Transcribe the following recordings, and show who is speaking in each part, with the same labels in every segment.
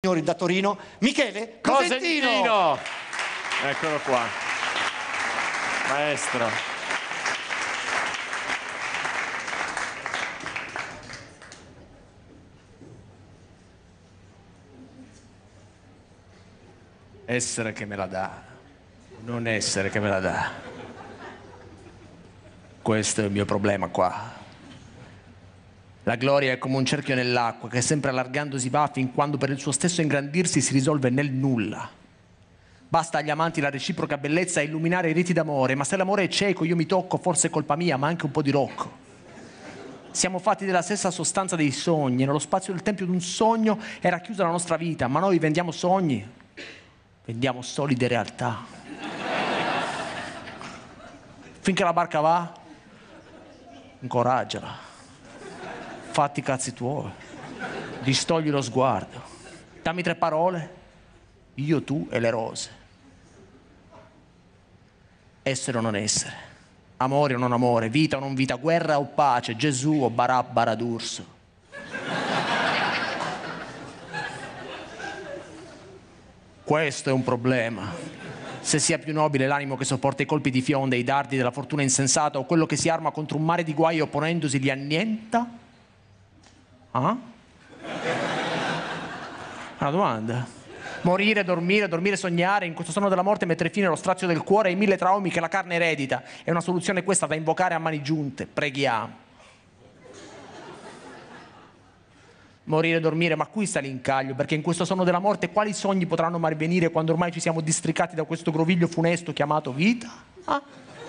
Speaker 1: signori da Torino, Michele Cosentino.
Speaker 2: Eccolo qua, maestro. Essere che me la dà, non essere che me la dà. Questo è il mio problema qua. La gloria è come un cerchio nell'acqua che sempre allargandosi va fin quando per il suo stesso ingrandirsi si risolve nel nulla. Basta agli amanti la reciproca bellezza a illuminare i riti d'amore, ma se l'amore è cieco io mi tocco, forse è colpa mia, ma anche un po' di Rocco. Siamo fatti della stessa sostanza dei sogni, nello spazio del tempio di un sogno è racchiusa la nostra vita, ma noi vendiamo sogni, vendiamo solide realtà. Finché la barca va, incoraggiala. Fatti i cazzi tuoi, distogli lo sguardo, dammi 3 parole, io, tu e le rose. Essere o non essere, amore o non amore, vita o non vita, guerra o pace, Gesù o Barabba d'Urso. Questo è un problema. Se sia più nobile l'animo che sopporta i colpi di fionda e i dardi della fortuna insensata o quello che si arma contro un mare di guai opponendosi li annienta? Ah? Una domanda. Morire, dormire, sognare, in questo sonno della morte mettere fine allo strazio del cuore e ai 1000 traumi che la carne eredita. È una soluzione questa da invocare a mani giunte. Preghiamo. Morire, dormire, ma qui sta l'incaglio, perché in questo sonno della morte quali sogni potranno mai venire quando ormai ci siamo districati da questo groviglio funesto chiamato vita? Ah?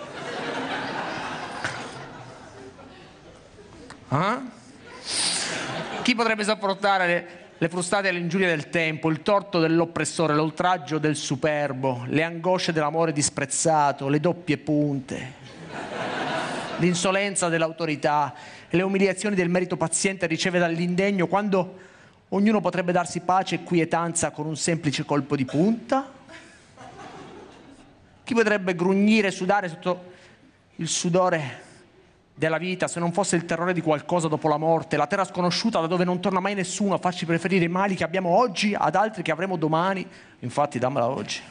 Speaker 2: Ah? Chi potrebbe sopportare le frustate e le ingiurie del tempo, il torto dell'oppressore, l'oltraggio del superbo, le angosce dell'amore disprezzato, le doppie punte, l'insolenza dell'autorità, le umiliazioni del merito paziente riceve dall'indegno, quando ognuno potrebbe darsi pace e quietanza con un semplice colpo di punta? Chi potrebbe grugnire e sudare sotto il sudore della vita se non fosse il terrore di qualcosa dopo la morte, la terra sconosciuta da dove non torna mai nessuno a farci preferire i mali che abbiamo oggi ad altri che avremo domani? Infatti dammela oggi.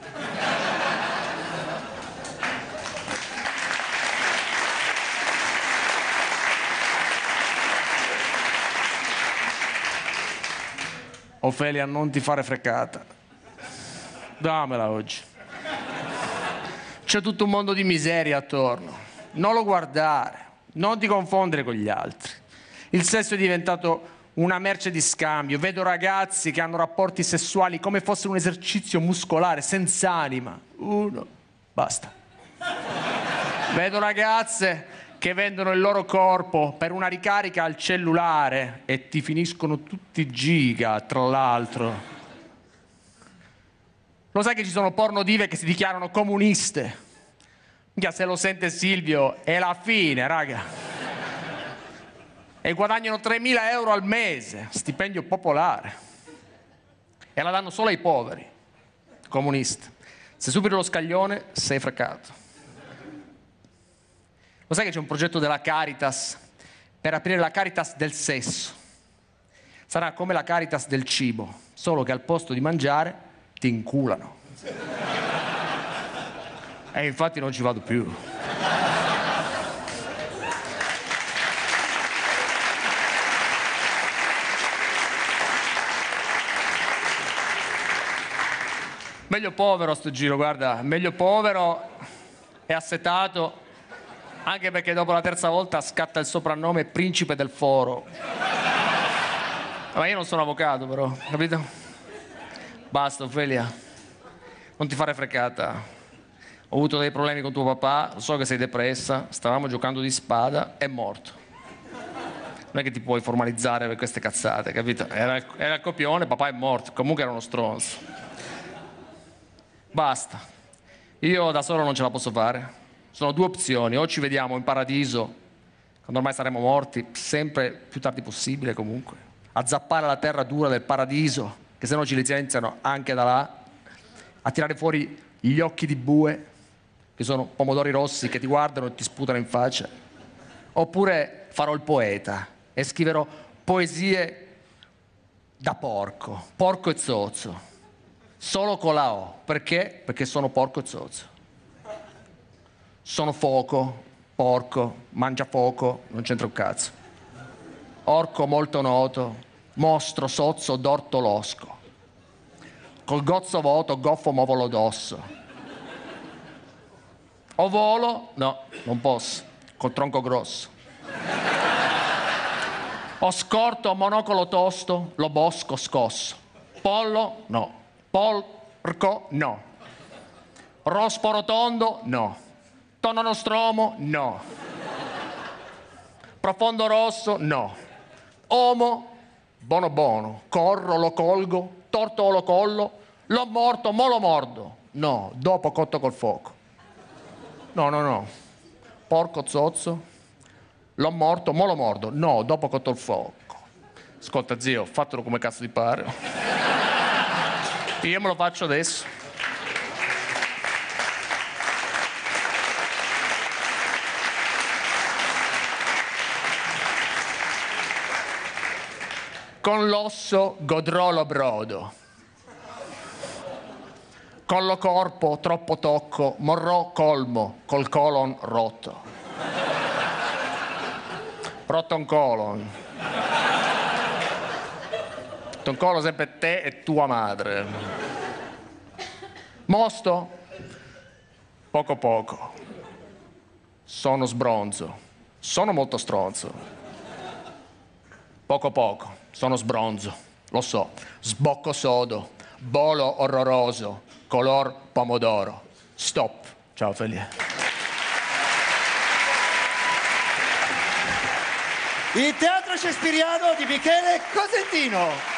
Speaker 2: Ofelia, non ti fare freccata. Dammela oggi. C'è tutto un mondo di miseria attorno. Non lo guardare. Non ti confondere con gli altri. Il sesso è diventato una merce di scambio. Vedo ragazzi che hanno rapporti sessuali come fosse un esercizio muscolare, senza anima. Uno, basta. Vedo ragazze che vendono il loro corpo per una ricarica al cellulare e ti finiscono tutti i giga, tra l'altro. Lo sai che ci sono pornodive che si dichiarano comuniste? Se lo sente Silvio è la fine, raga. E guadagnano 3.000 euro al mese, stipendio popolare. E la danno solo ai poveri, comunisti. Se superi lo scaglione, sei frecato. Lo sai che c'è un progetto della Caritas per aprire la Caritas del sesso? Sarà come la Caritas del cibo, solo che al posto di mangiare ti inculano. E infatti non ci vado più. Meglio povero a sto giro, guarda, meglio povero e assetato, anche perché dopo la terza volta scatta il soprannome Principe del Foro. Ma io non sono avvocato però, capito? Basta, Ofelia, non ti fare freccata. Ho avuto dei problemi con tuo papà, so che sei depressa, stavamo giocando di spada, è morto. Non è che ti puoi formalizzare per queste cazzate, capito? Era il copione, papà è morto, comunque era uno stronzo. Basta. Io da solo non ce la posso fare. Sono 2 opzioni, o ci vediamo in paradiso, quando ormai saremo morti, sempre più tardi possibile comunque, a zappare la terra dura del paradiso, che se no ci licenziano anche da là, a tirare fuori gli occhi di bue, che sono pomodori rossi che ti guardano e ti sputano in faccia. Oppure farò il poeta e scriverò poesie da porco, porco e zozzo. Solo con la O. Perché? Perché sono porco e zozzo. Sono foco, porco, mangia fuoco, non c'entra un cazzo. Orco molto noto, mostro sozzo d'orto losco. Col gozzo voto, goffo movolo d'osso. O volo? No, non posso, col tronco grosso. Ho scorto, monocolo tosto, lo bosco scosso. Pollo? No. Porco? No. Rospo rotondo? No. Tonno nostromo? No. Profondo rosso? No. Omo? Buono buono. Corro, lo colgo. Torto lo collo. L'ho morto, mo lo mordo. No, dopo cotto col fuoco. No. Porco zozzo. L'ho morto, mo lo mordo. No, dopo cotto il fuoco. Ascolta, zio, fatelo come cazzo ti pare. Io me lo faccio adesso. Con l'osso godrò lo brodo. Con lo corpo troppo tocco, morrò colmo, col colon rotto. Rotto un colon. Ton colon sempre te e tua madre. Mosto? Poco poco. Sono sbronzo. Sono molto stronzo. Poco poco. Sono sbronzo. Lo so. Sbocco sodo. Bolo orroroso. Color pomodoro. Stop. Ciao Felie.
Speaker 1: Il teatro shakespeariano di Michele Cosentino.